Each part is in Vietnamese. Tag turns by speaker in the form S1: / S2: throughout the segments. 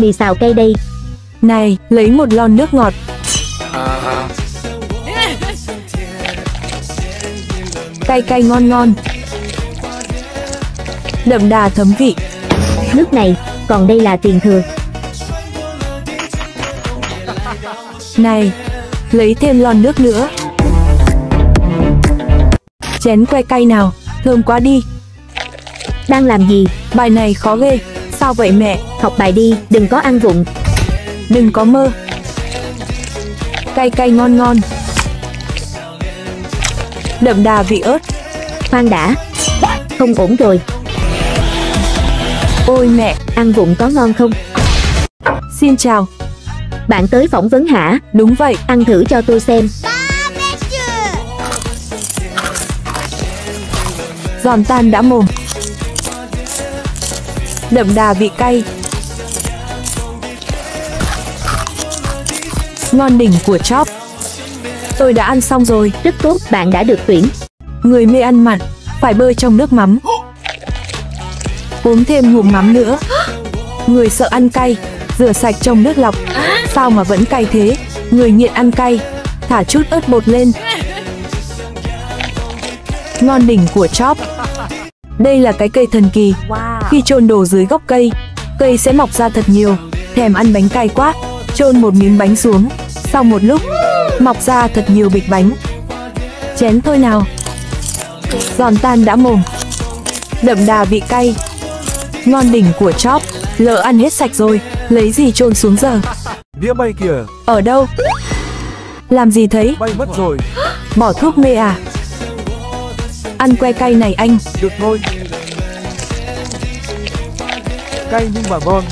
S1: mì xào cay đây.
S2: Này, lấy một lon nước ngọt. Cay cay ngon ngon, đậm đà thấm vị.
S1: Nước này, còn đây là tiền thừa.
S2: Này, lấy thêm lon nước nữa. Chén que cay nào, thơm quá đi.
S1: Đang làm gì?
S2: Bài này khó ghê. Sao vậy mẹ?
S1: Học bài đi, đừng có ăn vụng.
S2: Đừng có mơ. Cay cay ngon ngon, đậm đà vị ớt.
S1: Khoan đã, không ổn rồi.
S2: Ôi mẹ,
S1: Ăn vụng có ngon không?
S2: xin chào.
S1: Bạn tới phỏng vấn hả?
S2: Đúng vậy.
S1: Ăn thử cho tôi xem.
S2: Giòn tan đã mồm, đậm đà vị cay, ngon đỉnh của chóp. Tôi đã ăn xong rồi.
S1: Rất tốt, bạn đã được tuyển.
S2: Người mê ăn mặn phải bơi trong nước mắm. Uống thêm ngụm mắm nữa. Người sợ ăn cay rửa sạch trong nước lọc. Sao mà vẫn cay thế? Người nghiện ăn cay thả chút ớt bột lên. Ngon đỉnh của chóp. Đây là cái cây thần kỳ. Khi chôn đồ dưới gốc cây, cây sẽ mọc ra thật nhiều. Thèm ăn bánh cay quá, chôn một miếng bánh xuống. Sau một lúc, mọc ra thật nhiều bịch bánh. Chén thôi nào. Giòn tan đã mồm, đậm đà vị cay, ngon đỉnh của chóp. Lỡ ăn hết sạch rồi, lấy gì chôn xuống giờ?
S3: Đĩa bay kìa.
S2: Ở đâu? Làm gì thấy?
S3: Bay mất rồi.
S2: Bỏ thuốc mê à? Ăn que cay này anh.
S3: Được thôi. Cay nhưng mà ngon.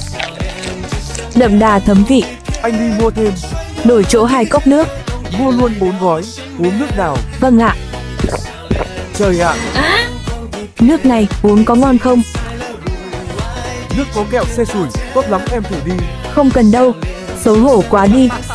S2: Đậm đà thấm vị.
S3: Anh đi mua thêm.
S2: Đổi chỗ 2 cốc nước.
S3: Mua luôn 4 gói. Uống nước nào?
S2: Vâng ạ.
S3: Trời ạ.
S2: Nước này uống có ngon không?
S3: Nước có kẹo xe sủi. Tốt lắm, em thử đi.
S2: Không cần đâu. Xấu hổ quá đi.